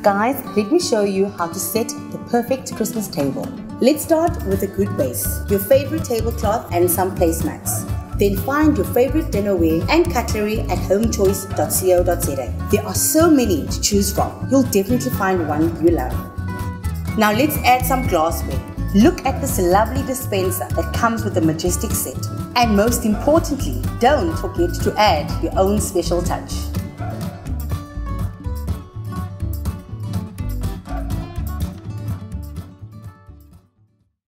Guys, let me show you how to set the perfect Christmas table. Let's start with a good base, your favorite tablecloth and some placemats. Then find your favorite dinnerware and cutlery at homechoice.co.za. There are so many to choose from. You'll definitely find one you love. Now let's add some glassware. Look at this lovely dispenser that comes with a majestic set. And most importantly, don't forget to add your own special touch.